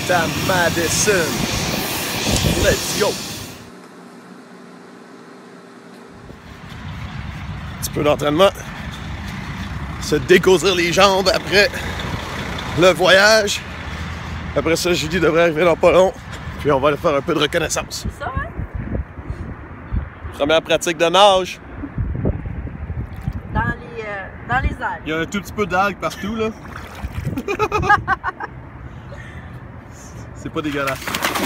est à Madison. Let's go! Un petit peu d'entraînement. Se décousir les jambes après le voyage. Après ça, Julie devrait arriver dans pas long. Puis on va aller faire un peu de reconnaissance. C'est ça, hein? Première pratique de nage. Dans les algues. Il y a un tout petit peu d'algues partout, là. C'est pas dégueulasse.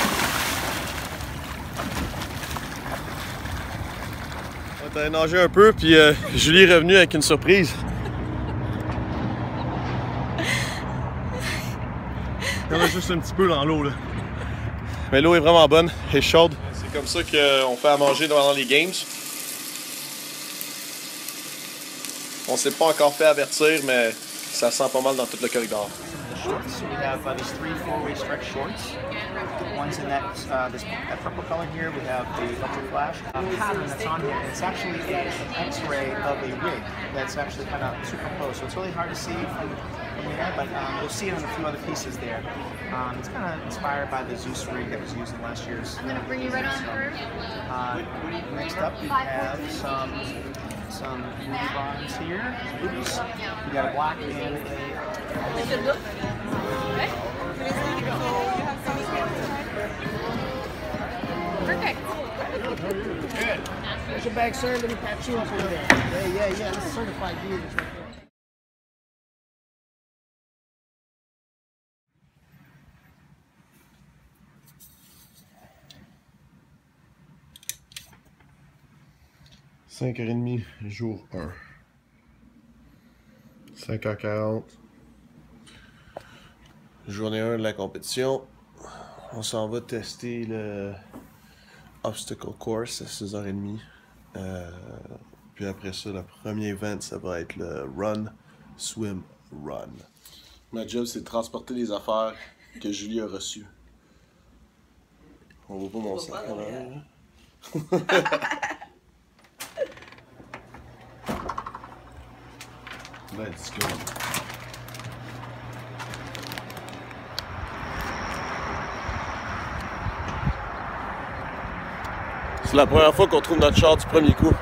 On va aller nager un peu, puis Julie est revenue avec une surprise. Il y en a juste un petit peu dans l'eau, là. Mais l'eau est vraiment bonne et chaude. C'est comme ça qu'on fait à manger pendant les games. On s'est pas encore fait avertir, mais ça sent pas mal dans tout le corridor. Shorts. We have these 3 4-way stretch shorts. One's in that purple color here. We have the electric flash pattern that's on here. It's actually an X-ray of a rig that's actually kind of superimposed. So it's really hard to see from here, but you'll see it on a few other pieces there. It's kind of inspired by the Zeus rig that was used in last year's. I'm going to bring you right on through. Next up, we have some movie bonds here. Oops. We got a black and a. Perfect. Good. There's your bag, sir. Let me patch you up a little bit. Yeah. This is certified gears right there. « 5h30, jour 1. 5h40. Journée 1 de la compétition. On s'en va tester le obstacle course à 6h30. Puis après ça, le premier event, ça va être le run, swim, run. Ma job, c'est de transporter les affaires que Julie a reçues. On voit pas mon sac. Let's go. C'est la première fois qu'on trouve notre char du premier coup.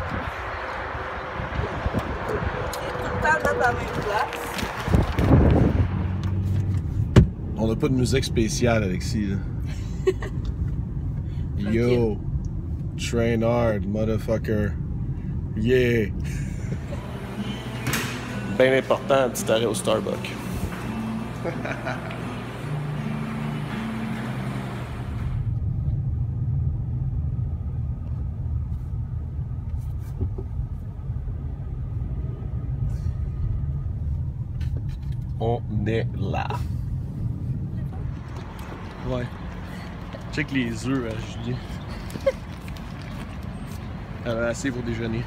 Tout le temps dans la même place. On n'a pas de musique spéciale, Alexis. Là. Yo, train hard, motherfucker. Yeah. Bien important, un petit arrêt au Starbucks. On est là. Ouais. Check les œufs à Julie. Elle a assez pour déjeuner.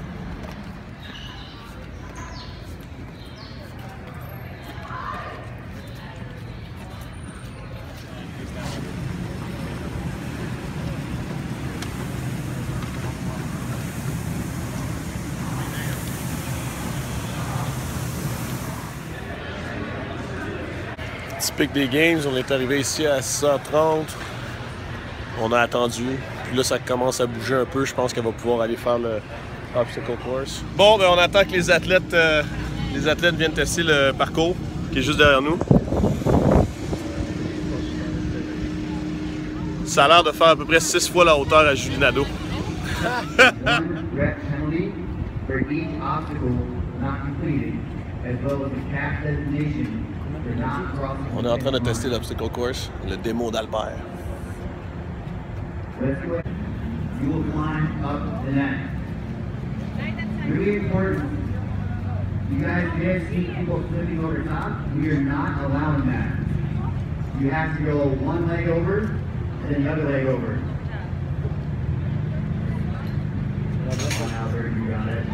Typique des games, on est arrivé ici à 6h30. On a attendu. Puis là, ça commence à bouger un peu. Je pense qu'elle va pouvoir aller faire le obstacle course. Bon, ben on attend que les athlètes viennent tester le parcours qui est juste derrière nous. Ça a l'air de faire à peu près 6 fois la hauteur à Julie Nadeau. On est en train de tester l'obstacle course, le démo d'Albert. You will climb up the net. Really important. You guys may have seen people flipping over top. We are not allowing that. You have to go one leg over and then the other leg over. Albert, you got it.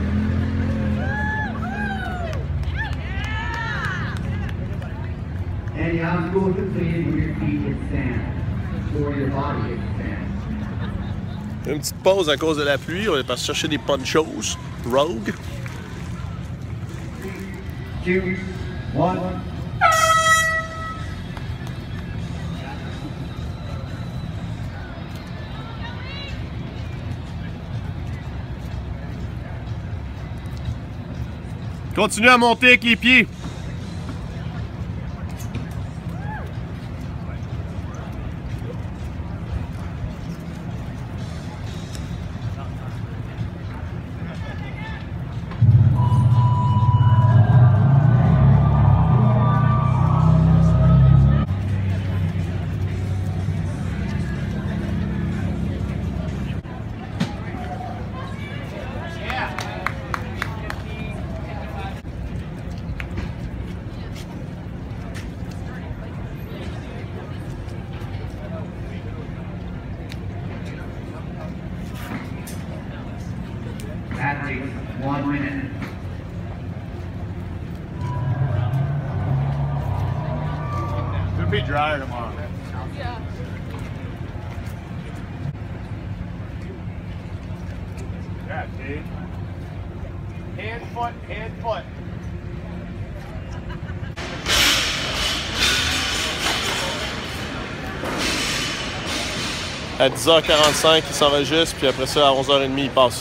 And the obstacle is completed when your feet hit sand, or your body hits sand. Une petite pause à cause de la pluie, on est parti chercher des ponchos Rogue. 2, 1. Continue à monter avec les pieds. Athletes, 1 minute. It'll be drier tomorrow. Yeah. Yeah, Dave. Hand, foot, hand, foot. À 10h45, il s'enregistre, puis après ça, à 11h30, il passe.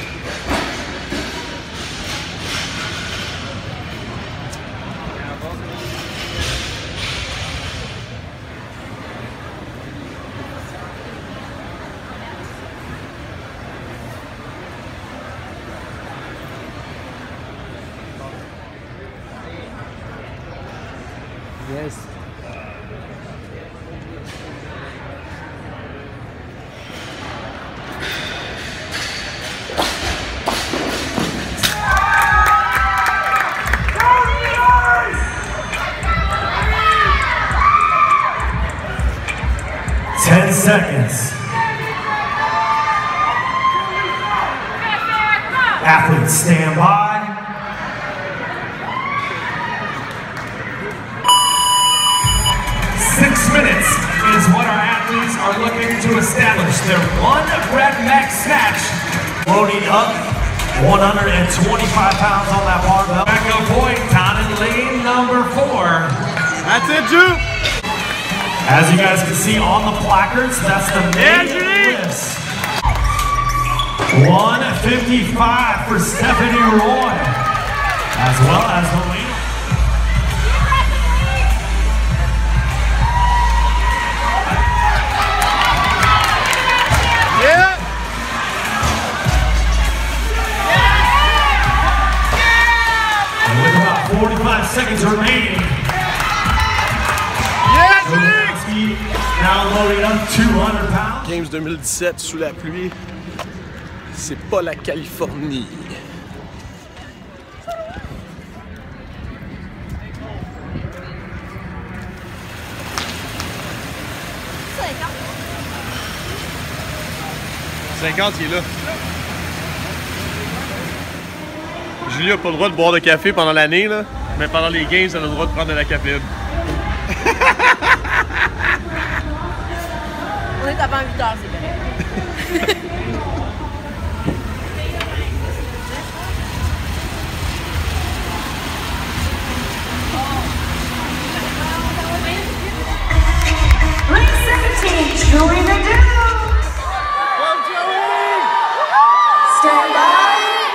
Yes. Seconds. Athletes stand by. Minutes is what our athletes are looking to establish. Their 1 rep max snatch. Loading up 125 pounds on that barbell. Backup point, down in lane number 4. That's it, Drew. As you guys can see on the placards, that's the main list. 155 for Stephanie Roy, as well as Helena. With about 45 seconds remaining. Now loading up 200 pounds. Games 2017 sous la pluie, c'est pas la Californie. « 50, il est là. Julie a pas le droit de boire de café pendant l'année, là, mais pendant les games, elle a le droit de prendre de la caféine. On est avant 8 heures, c'est correct. Julie Nadeau. Stand by.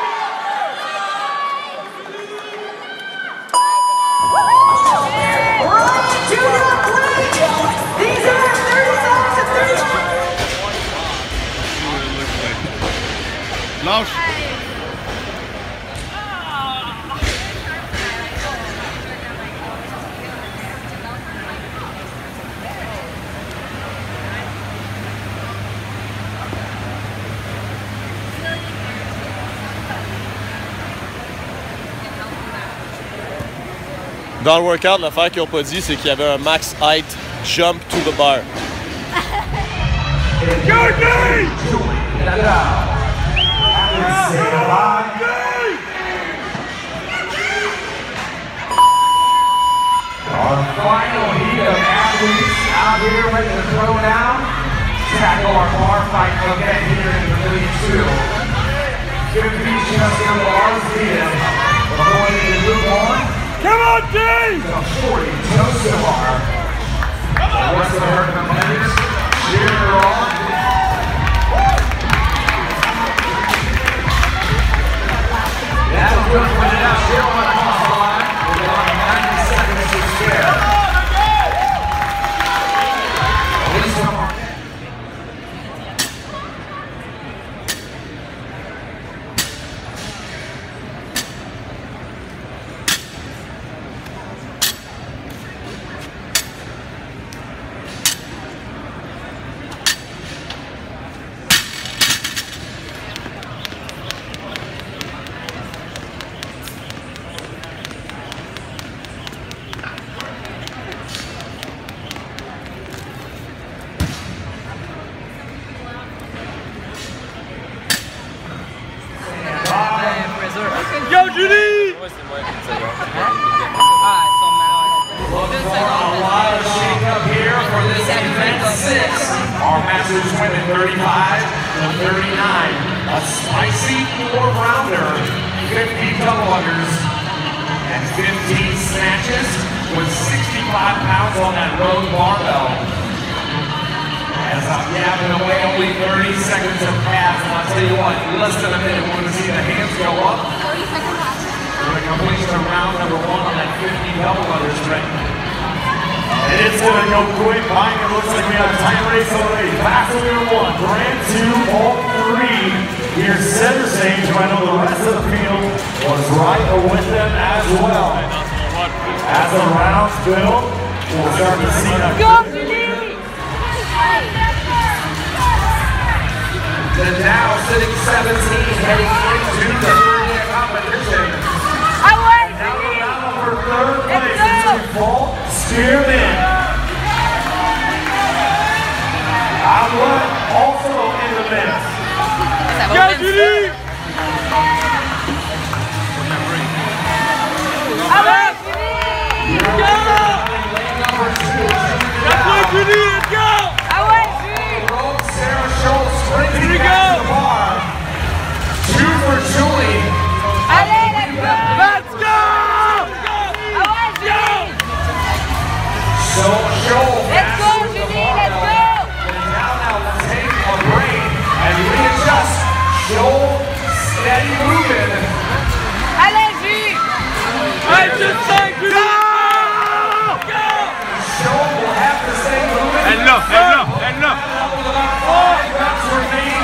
Ryan Junior Blake. These are 35 to 35. Lâche. Dans le workout, l'affaire qu'ils n'ont pas dit, c'est qu'il y avait un max height jump to the bar. Our final heat of athletes out here ready to throw down. Tackle our bar fight again here in Pavilion 2. Competing us in the RCM. We're going to move on. Come on, Dave! The 40 Joseph bar. The rest of her competitors cheering her on. That'll do it for the now. A lot of shake-up here for this event 6. Our Masters women 35 to 39. A spicy 4-rounder, 50 double unders, and 15 snatches with 65 pounds on that road barbell. As I'm yapping away, only 30 seconds have passed, and I'll tell you what, in less than a minute, we're going to see the hands go up. For the completion of round number 1 on that 50 double unders ready. And it's going to go quick. Mike, it looks like we have a tight race already. Passenger 1, Grand 2, Vault 3. Here's center stage, who I know the rest of the field was right with them as well. As the rounds build, we'll start to see that. The now sitting 17, heading into the third competition. Now the battle for third place is Vault Spearman. Outlet also in the mix. Go, Judy! Sarah Schultz sprinting back to the bar. 2 for Julie. Let's go! So Schultz Let's go, Judy, let's go! now take a break and readjust. Schultz steady moving. Allez-y! Schultz will have to stay moving. Elle l'a. That's remaining.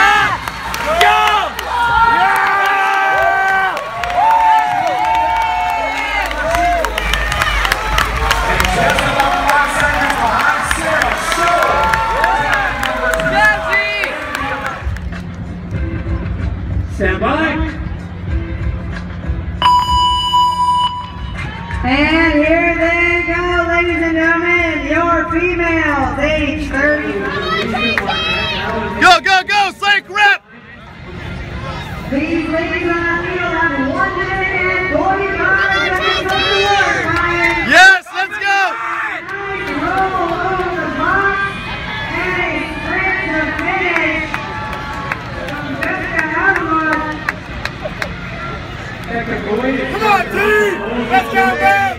Just about 5 seconds behind Sarah Schultz. Stand by. And here they go, ladies and gentlemen, your females, age 30. Go, Snake Rep! These ladies on the field have 1 minute and 45 seconds of the work, Ryan. Yes, let's go! Nice roll over the box and a sprint to finish from Jessica Hazelwood. Come on, team! Let's go, man!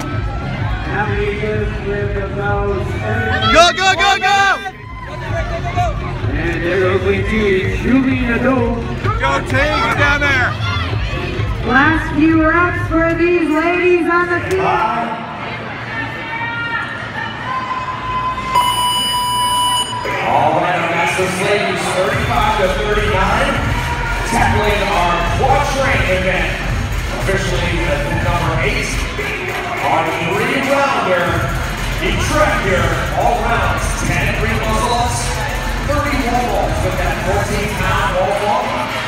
Go! And there goes Julie Nadeau. Go, team! Get down there! Last few reps for these ladies on the field. All right, our Masters ladies, 35 to 39, tackling our quatrain event, officially at number 8, our 3-rounder, each track here, all rounds, 10 green muzzles, 30 wall balls with that 14-pound wall ball.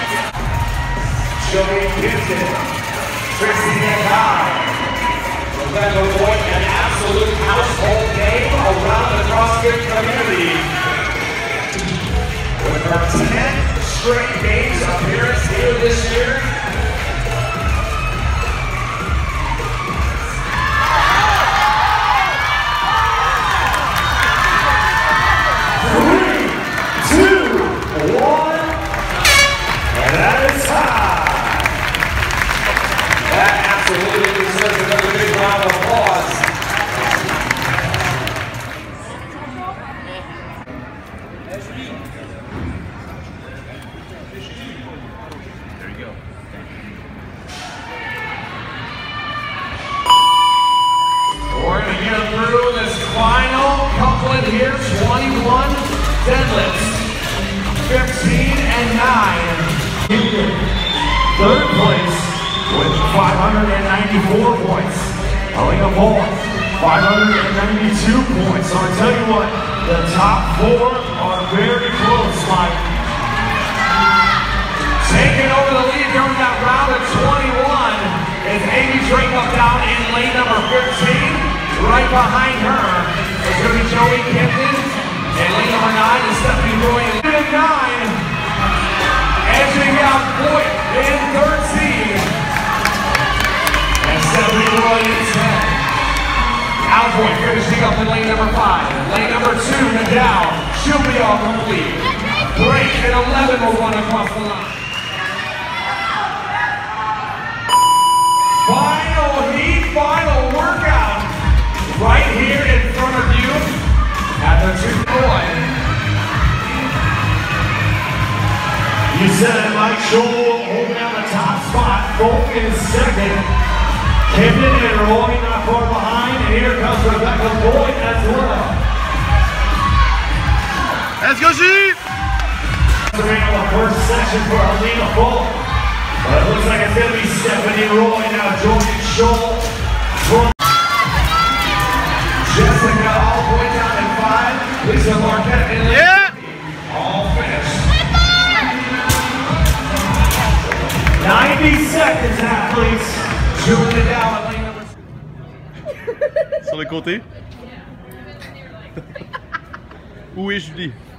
Joey Gibson, Trixie Nakai, Rebecca Boyd, an absolute household name around the CrossFit community. With her 10th straight games appearance here this year. Deadlifts, 15 and 9. Third place with 594 points. Alina Bolt, 592 points. So I tell you what, the top 4 are very close, Mike. Taking over the lead during that round of 21 is Amy Draco down in lane number 15. Right behind her is going to be Joey Kempton. And lane number 9 is Stephanie Roy. And 9, edging out Boyd in third seed. down. She'll be all complete. Break at 11 will run across the line. Final heat, final workout. Right here in front of you at the 2-1. You said it, Mike Scholl holding down the top spot, Volk in second. Camden and Roy not far behind, and here comes Rebecca Boyd as well. Let's go, G! The first session for Alina Volk. But it looks like it's going to be Stephanie Roy now joining Scholl. Jessica all the way down in 5. Lisa Marquette and all finished. 90 seconds, athletes. Shooting it down at lane number. Sur le côté. Où est Julie?